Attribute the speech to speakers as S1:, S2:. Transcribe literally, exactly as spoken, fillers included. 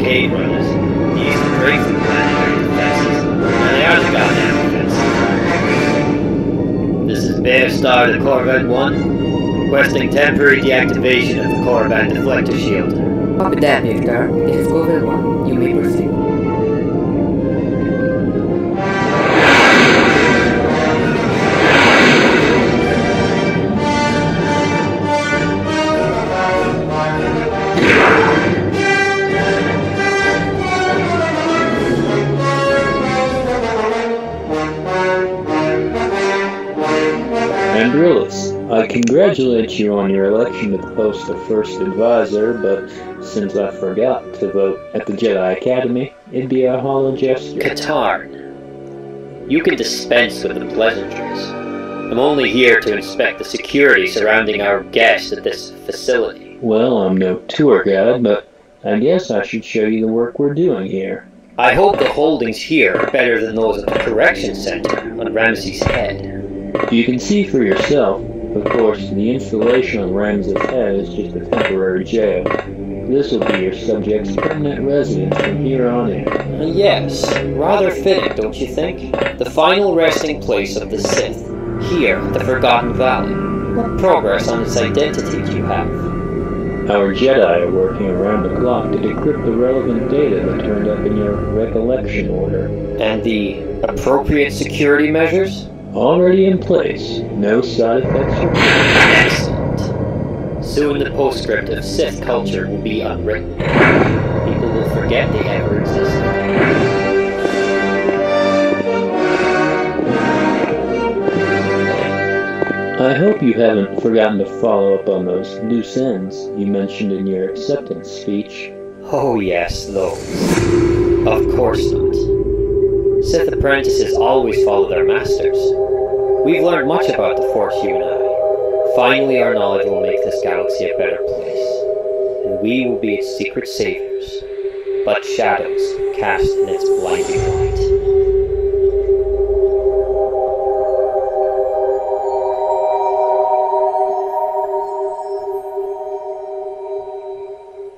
S1: cave runners. He used to break through planetary defenses, and they are the goddamn defenses. This is Bear Star to Corvette one, requesting temporary deactivation of the Corvette deflector shield.
S2: Copy that, Victor. This is Corvette one. You may proceed.
S3: I congratulate you on your election to the post of First Advisor, but since I forgot to vote at the Jedi Academy, it'd be a hollow gesture.
S1: Katarn, you can dispense with the pleasantries. I'm only here to inspect the security surrounding our guest at this facility.
S3: Well, I'm no tour guide, but I guess I should show you the work we're doing here.
S1: I hope the holdings here are better than those at the Correction Center on Ramsey's Head.
S3: You can see for yourself. Of course, the installation on Ramsey's Head is just a temporary jail. This will be your subject's permanent residence from here on in.
S1: Uh, yes, rather fitting, don't you think? The final resting place of the Sith, here at the Forgotten Valley. What progress on its identity do you have?
S3: Our Jedi are working around the clock to decrypt the relevant data that turned up in your recollection order.
S1: And the appropriate security measures?
S3: Already in place. No side effects are
S1: Excellent. Soon the postscript of Sith culture will be unwritten. People will forget they ever existed.
S3: I hope you haven't forgotten to follow up on those loose ends you mentioned in your acceptance speech.
S1: Oh yes, those. Of course not. Sith apprentices always follow their masters. We've learned much about the Force, you and I. Finally, our knowledge will make this galaxy a better place, and we will be its secret saviors, but shadows cast in its blinding light.